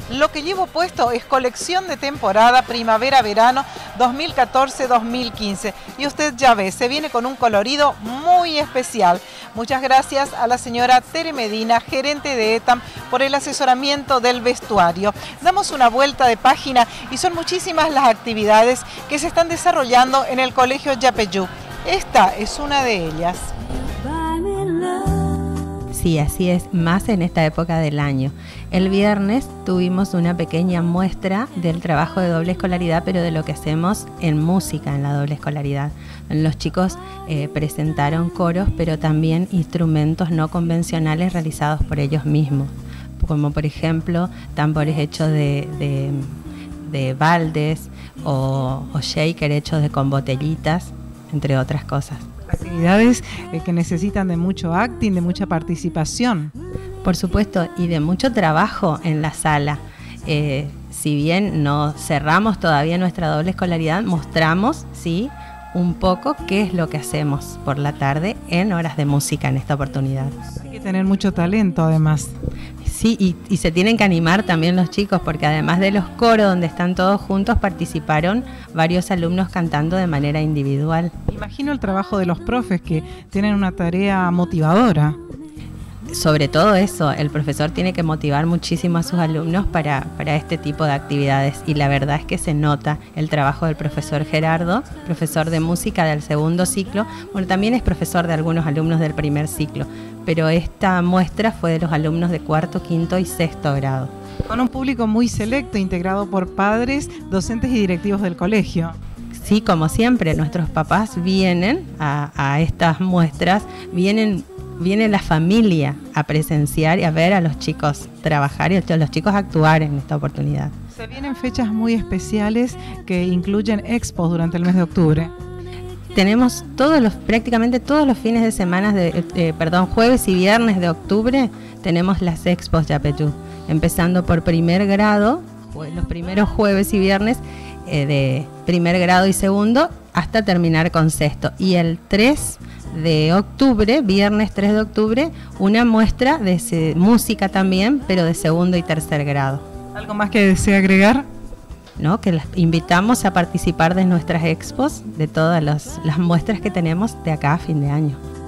Lo que llevo puesto es colección de temporada primavera-verano 2014-2015 y usted ya ve, se viene con un colorido muy especial. Muchas gracias a la señora Tere Medina, gerente de ETAM, por el asesoramiento del vestuario. Damos una vuelta de página y son muchísimas las actividades que se están desarrollando en el Colegio Yapeyú. Esta es una de ellas. Sí, así es, más en esta época del año. El viernes tuvimos una pequeña muestra del trabajo de doble escolaridad, pero de lo que hacemos en música en la doble escolaridad. Los chicos presentaron coros, pero también instrumentos no convencionales realizados por ellos mismos, como por ejemplo tambores hechos de baldes o shaker hechos con botellitas, entre otras cosas. Actividades que necesitan de mucho acting, de mucha participación. Por supuesto, y de mucho trabajo en la sala. Si bien no cerramos todavía nuestra doble escolaridad, mostramos, sí, un poco qué es lo que hacemos por la tarde en horas de música en esta oportunidad. Hay que tener mucho talento además. Sí, y se tienen que animar también los chicos, porque además de los coros donde están todos juntos, participaron varios alumnos cantando de manera individual. Imagino el trabajo de los profes que tienen una tarea motivadora. Sobre todo eso, el profesor tiene que motivar muchísimo a sus alumnos para este tipo de actividades, y la verdad es que se nota el trabajo del profesor Gerardo, profesor de música del segundo ciclo, bueno, también es profesor de algunos alumnos del primer ciclo, pero esta muestra fue de los alumnos de cuarto, quinto y sexto grado. Con un público muy selecto, integrado por padres, docentes y directivos del colegio. Sí, como siempre, nuestros papás vienen a estas muestras, viene la familia a presenciar y a ver a los chicos trabajar y a los chicos actuar en esta oportunidad. Se vienen fechas muy especiales que incluyen expos durante el mes de octubre. Tenemos prácticamente todos los fines de semana, jueves y viernes de octubre, tenemos las expos Yapeyú, empezando por primer grado, los primeros jueves y viernes de primer grado y segundo, hasta terminar con sexto. Y el 3 de octubre, viernes 3 de octubre, una muestra de música también, pero de segundo y tercer grado. ¿Algo más que desea agregar? ¿No? Que las invitamos a participar de nuestras expos, de todas las muestras que tenemos de acá a fin de año.